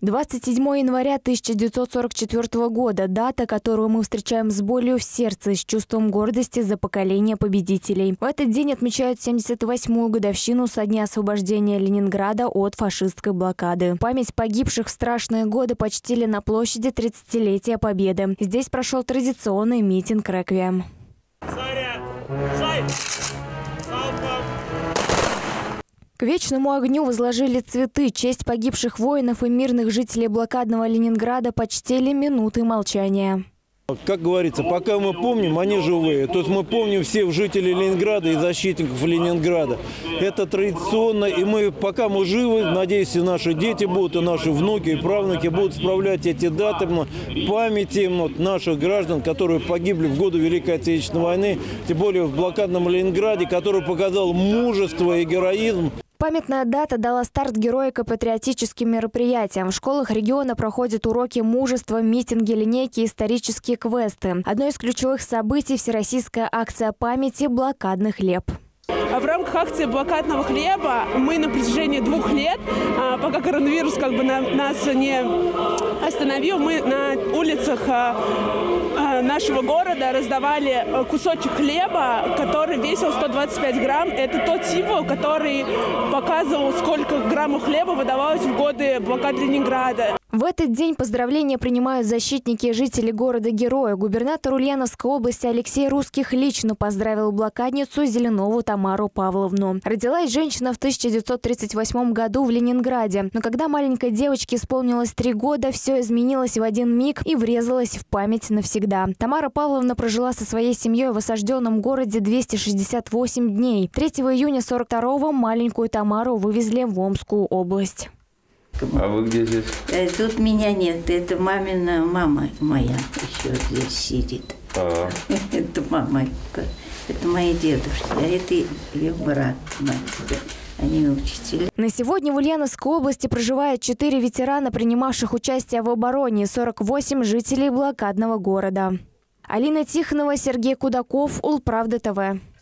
27 января 1944 года – дата, которую мы встречаем с болью в сердце и с чувством гордости за поколение победителей. В этот день отмечают 78-ю годовщину со дня освобождения Ленинграда от фашистской блокады. Память погибших в страшные годы почтили на площади 30-летия Победы. Здесь прошел традиционный митинг «Реквием». К вечному огню возложили цветы. Честь погибших воинов и мирных жителей блокадного Ленинграда почтили минуты молчания. Как говорится, пока мы помним, они живые. То есть мы помним всех жителей Ленинграда и защитников Ленинграда. Это традиционно, и мы, пока мы живы, надеюсь, и наши дети будут, и наши внуки, и правнуки будут справлять эти даты памяти наших граждан, которые погибли в годы Великой Отечественной войны, тем более в блокадном Ленинграде, который показал мужество и героизм. Памятная дата дала старт героико-патриотическим мероприятиям. В школах региона проходят уроки мужества, митинги, линейки, исторические квесты. Одно из ключевых событий – всероссийская акция памяти «Блокадный хлеб». В рамках акции «Блокадного хлеба» мы на протяжении 2 лет, пока коронавирус нас не остановил, мы на улицах нашего города раздавали кусочек хлеба, который весил 125 грамм. Это тот символ, который показывал, сколько граммов хлеба выдавалось в годы блокады Ленинграда. В этот день поздравления принимают защитники и жители города-героя. Губернатор Ульяновской области Алексей Русских лично поздравил блокадницу Зеленову Тамару Павловну. Родилась женщина в 1938 году в Ленинграде. Но когда маленькой девочке исполнилось 3 года, все изменилось в один миг и врезалось в память навсегда. Тамара Павловна прожила со своей семьей в осажденном городе 268 дней. 3 июня 1942-го маленькую Тамару вывезли в Омскую область. А вы где здесь? Тут меня нет. Это мамина мама моя еще здесь сидит. Это мама. Это мои дедушки. А это ее брат. Они учителя. На сегодня в Ульяновской области проживает 4 ветерана, принимавших участие в обороне, и 48 жителей блокадного города. Алина Тихонова, Сергей Кудаков, Улправда ТВ.